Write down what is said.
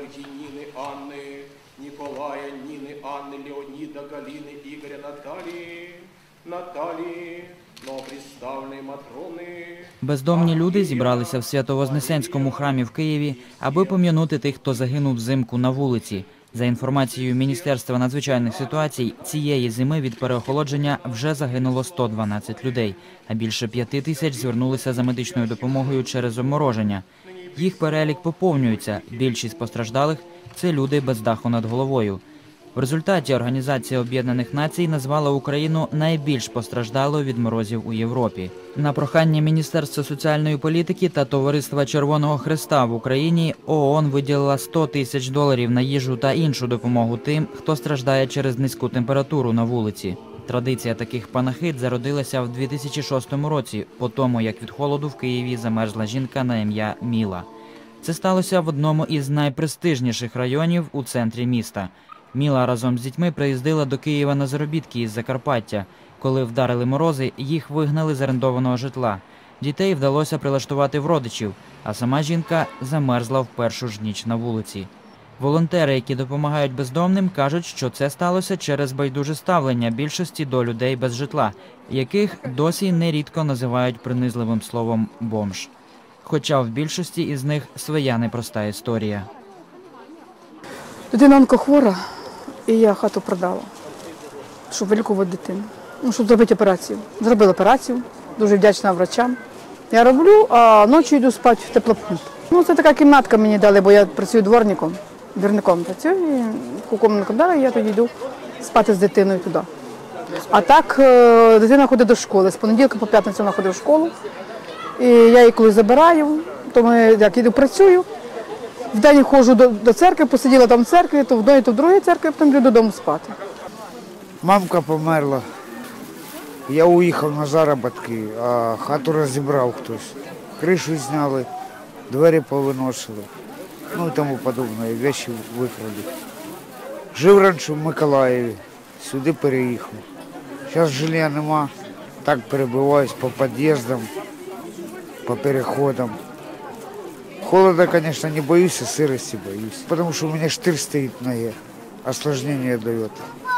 Марии, Нины, Анны, Николая, Нины, Анны, Леонида, Галины, Игоря, Наталии, новоприставленої Матрони. Бездомні люди зібралися в Свято-Вознесенському храмі в Києві, аби пом'янути тих, хто загинув взимку на вулиці. За інформацією Міністерства надзвичайних ситуацій, цієї зими від переохолодження вже загинуло 112 людей, а більше 5 тисяч звернулися за медичною допомогою через обмороження. Їх перелік поповнюється, більшість постраждалих – це люди без даху над головою. В результаті Організація Об'єднаних Націй назвала Україну найбільш постраждалою від морозів у Європі. На прохання Міністерства соціальної політики та Товариства Червоного Хреста в Україні ООН виділила $100 тисяч на їжу та іншу допомогу тим, хто страждає через низьку температуру на вулиці. Традиція таких панахид зародилася в 2006 році, по тому, як від холоду в Києві замерзла жінка на ім'я Міла. Це сталося в одному із найпрестижніших районів у центрі міста. Міла разом з дітьми приїздила до Києва на заробітки із Закарпаття. Коли вдарили морози, їх вигнали з орендованого житла. Дітей вдалося прилаштувати в родичів, а сама жінка замерзла в першу ж ніч на вулиці. Волонтери, які допомагають бездомним, кажуть, що це сталося через байдуже ставлення більшості до людей без житла, яких досі нерідко називають принизливим словом «бомж». Хоча в більшості із них своя непроста історія. Дитина онкохвора, і я хату продала, щоб вилікувати дитину, щоб зробити операцію. Зробила операцію, дуже вдячна врачам. Я роблю, а ночі йду спати в теплопункт. Це така кімнатка мені дали, бо я працюю дворником працюю, і таку кімнатку дали, і я тоді йду спати з дитиною туди. А так дитина ходить до школи, з понеділка по п'ятницю вона ходить в школу, і я її коли забираю, то як йду працюю. Вдень ходжу до церкви, посиділа там в церкві, то в одній, то в другій церкві, потім йду додому спати. Мамка померла, я уїхав на заробітки, а хату розібрав хтось. Кришу зняли, двері повиносили, і тому подобне, речі викрали. Жив раніше в Миколаєві, сюди переїхав. Зараз жилья нема, так перебиваюсь по під'їздам, по переходам. Холода, конечно, не боюсь, а сырости боюсь, потому что у меня штырь стоит в ноге, осложнение дает.